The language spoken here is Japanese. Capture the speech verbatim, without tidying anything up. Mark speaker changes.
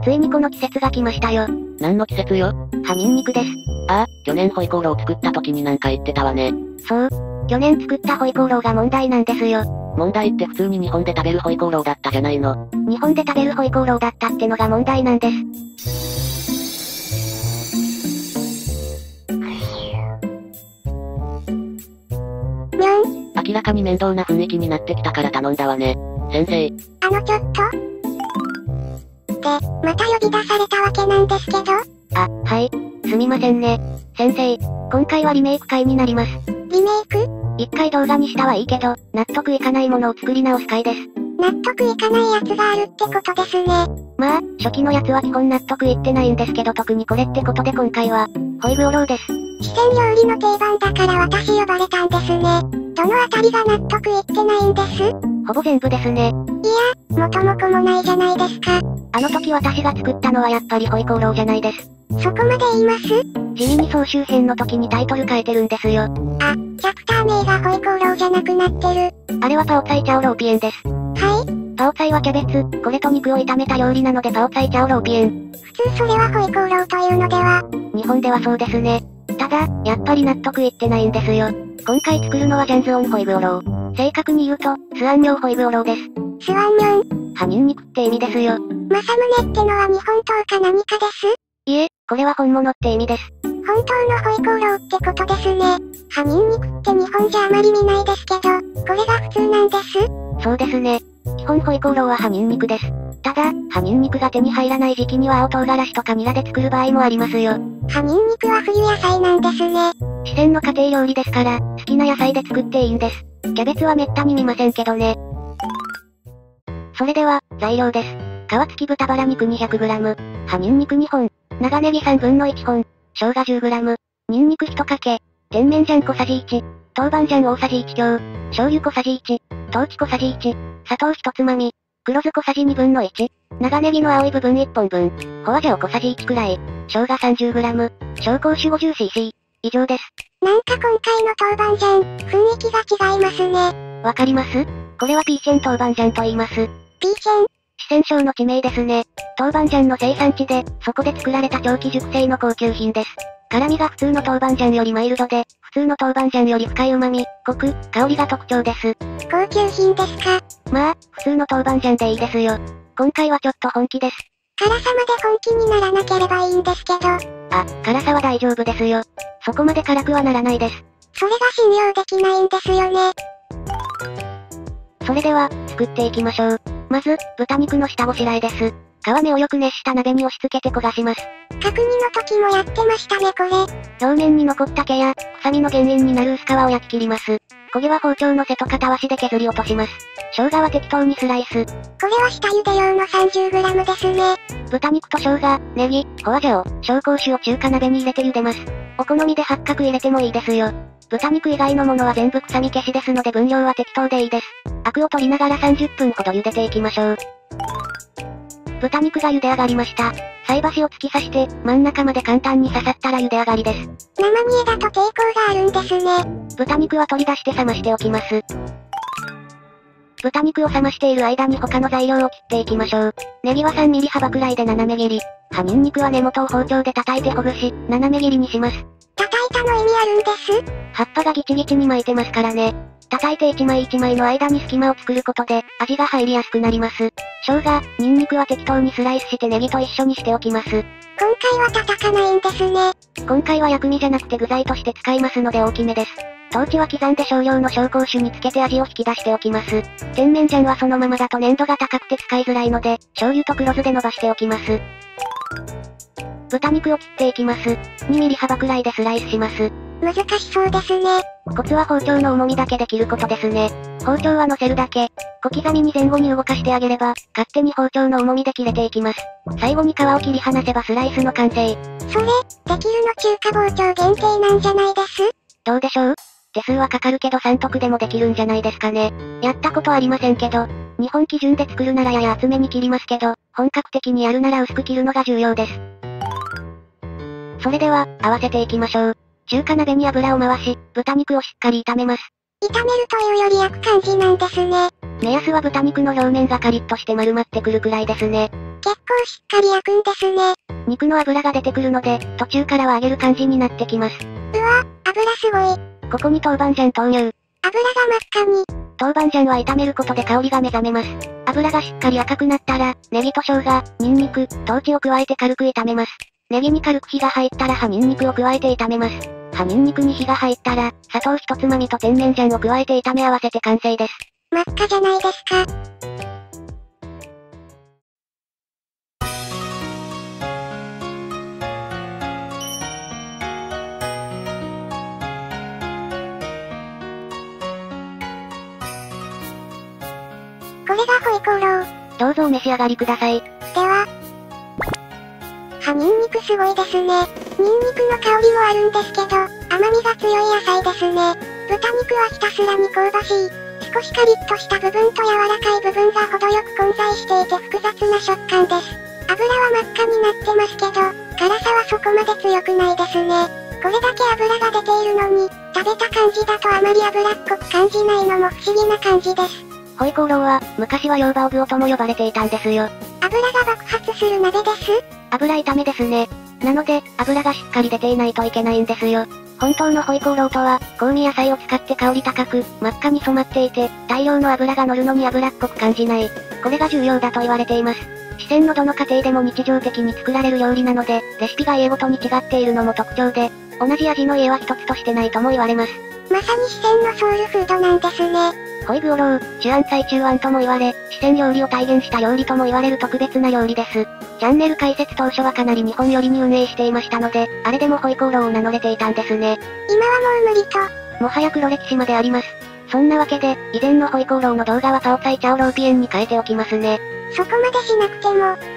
Speaker 1: ついにこの季節が来ましたよ。
Speaker 2: 何の季節よ？
Speaker 1: 葉ニンニクです。
Speaker 2: ああ、去年ホイコーロー作った時になんか言ってたわね。
Speaker 1: そう。去年作ったホイコーローが問題なんですよ。
Speaker 2: 問題って普通に日本で食べるホイコーローだったじゃないの。
Speaker 1: 日本で食べるホイコーローだったってのが問題なんです。にょん。
Speaker 2: 明らかに面倒な雰囲気になってきたから頼んだわね。先生。
Speaker 1: あのちょっとで、また呼び出されたわけなんですけど。あ、はい。すみませんね。先生、今回はリメイク会になります。リメイク？一回動画にしたはいいけど、納得いかないものを作り直す回です。納得いかないやつがあるってことですね。まあ、初期のやつは基本納得いってないんですけど特にこれってことで今回は、ホイグオローです。四川料理の定番だから私呼ばれたんですね。どのあたりが納得いってないんです？ほぼ全部ですね。いや、元も子もないじゃないですか。あの時私が作ったのはやっぱりホイコーローじゃないです。そこまで言います？地味に総集編の時にタイトル変えてるんですよ。あ、キャプター名がホイコーローじゃなくなってる。あれはパオツァイチャオローピエンです。はい？パオツァイはキャベツ、これと肉を炒めた料理なのでパオツァイチャオローピエン。普通それはホイコーローというのでは？日本ではそうですね。ただ、やっぱり納得いってないんですよ。今回作るのはジャンズオンホイグオロー。正確に言うと、スアンニョンホイグオローです。スアンニョン？葉ニンニクって意味ですよ。マサムネってのは日本刀か何かです？いえ、これは本物って意味です。本当のホイコーローってことですね。葉ニンニクって日本じゃあまり見ないですけど、これが普通なんです？そうですね。基本ホイコーローは葉ニンニクです。ただ、葉ニンニクが手に入らない時期には青唐辛子とかニラで作る場合もありますよ。葉ニンニクは冬野菜なんですね。四川の家庭料理ですから、好きな野菜で作っていいんです。キャベツはめったに見ませんけどね。それでは、材料です。皮付き豚バラ肉 にひゃくグラム、葉ニンニクにほん、長ネギさんぶんのいちほん、生姜 じゅうグラム、ニンニクいちかけ、甜麺醤小さじいち、豆板醤大さじいち強、醤油小さじいち、豆豉小さじいち、砂糖ひとつまみ、黒酢小さじにぶんのいち、長ネギの青い部分いっぽんぶん、ホワジャオ小さじいちくらい、生姜 さんじゅうグラム、紹興酒 ごじゅうシーシー、以上です。なんか今回の豆板醤、雰囲気が違いますね。わかります？これはピーチェン豆板醤と言います。ピーチェン？四川省の地名ですね。豆板醤の生産地で、そこで作られた長期熟成の高級品です。辛味が普通の豆板醤よりマイルドで、普通の豆板醤より深い旨味、コク、香りが特徴です。高級品ですか？まあ、普通の豆板醤でいいですよ。今回はちょっと本気です。辛さまで本気にならなければいいんですけど。あ、辛さは大丈夫ですよ。そこまで辛くはならないです。それが信用できないんですよね。それでは、作っていきましょう。まず、豚肉の下ごしらえです。皮目をよく熱した鍋に押し付けて焦がします。角煮の時もやってましたねこれ。表面に残った毛や、臭みの原因になる薄皮を焼き切ります。焦げは包丁の背と片足で削り落とします。生姜は適当にスライス。これは下茹で用の さんじゅうグラム ですね。豚肉と生姜、ネギ、ホワジャオ、紹興酒を中華鍋に入れて茹でます。お好みで八角入れてもいいですよ。豚肉以外のものは全部臭み消しですので分量は適当でいいです。アクを取りながらさんじゅっぷんほど茹でていきましょう。豚肉が茹で上がりました。菜箸を突き刺して、真ん中まで簡単に刺さったら茹で上がりです。生煮えだと抵抗があるんですね。豚肉は取り出して冷ましておきます。豚肉を冷ましている間に他の材料を切っていきましょう。ネギはさんミリ幅くらいで斜め切り。葉ニンニクは根元を包丁で叩いてほぐし、斜め切りにします。叩いたの意味あるんです？葉っぱがギチギチに巻いてますからね。叩いて一枚一枚の間に隙間を作ることで、味が入りやすくなります。生姜、ニンニクは適当にスライスしてネギと一緒にしておきます。今回は叩かないんですね。今回は薬味じゃなくて具材として使いますので大きめです。豆豉は刻んで少量の紹興酒につけて味を引き出しておきます。甜麺醤はそのままだと粘度が高くて使いづらいので、醤油と黒酢で伸ばしておきます。豚肉を切っていきます。にミリ幅くらいでスライスします。難しそうですね。コツは包丁の重みだけで切ることですね。包丁は乗せるだけ。小刻みに前後に動かしてあげれば、勝手に包丁の重みで切れていきます。最後に皮を切り離せばスライスの完成。それ、できるの中華包丁限定なんじゃないです？どうでしょう？手数はかかるけどさん徳でもできるんじゃないですかね。やったことありませんけど、日本基準で作るならやや厚めに切りますけど、本格的にやるなら薄く切るのが重要です。それでは、合わせていきましょう。中華鍋に油を回し、豚肉をしっかり炒めます。炒めるというより焼く感じなんですね。目安は豚肉の表面がカリッとして丸まってくるくらいですね。 結構しっかり焼くんですね。肉の油が出てくるので、途中からは揚げる感じになってきます。うわ、油すごい。ここに豆板醤投入。油が真っ赤に。豆板醤は炒めることで香りが目覚めます。油がしっかり赤くなったら、ネギと生姜、ニンニク、トウチを加えて軽く炒めます。ネギに軽く火が入ったら葉ニンニクを加えて炒めます。葉ニンニクに火が入ったら、砂糖一つまみと甜麺醤を加えて炒め合わせて完成です。真っ赤じゃないですか。これがホイコーロー。どうぞお召し上がりください。では。葉ニンニクすごいですね。ニンニクの香りもあるんですけど、甘みが強い野菜ですね。豚肉はひたすらに香ばしい。少しカリッとした部分と柔らかい部分が程よく混在していて複雑な食感です。油は真っ赤になってますけど、辛さはそこまで強くないですね。これだけ油が出ているのに、食べた感じだとあまり脂っこく感じないのも不思議な感じです。ホイコーローは、昔はヨーバオブオとも呼ばれていたんですよ。油が爆発する鍋です？油炒めですね。なので、油がしっかり出ていないといけないんですよ。本当のホイコーローとは、香味野菜を使って香り高く、真っ赤に染まっていて、大量の油が乗るのに脂っこく感じない。これが重要だと言われています。四川のどの家庭でも日常的に作られる料理なので、レシピが家ごとに違っているのも特徴で、同じ味の家は一つとしてないとも言われます。まさに四川のソウルフードなんですね。ホイグオロー、主案菜中案とも言われ、四川料理を体現した料理とも言われる特別な料理です。チャンネル開設当初はかなり日本寄りに運営していましたので、あれでもホイコーローを名乗れていたんですね。今はもう無理と。もはや黒歴史まであります。そんなわけで、以前のホイコーローの動画はパオツァイチャオローピエンに変えておきますね。そこまでしなくても、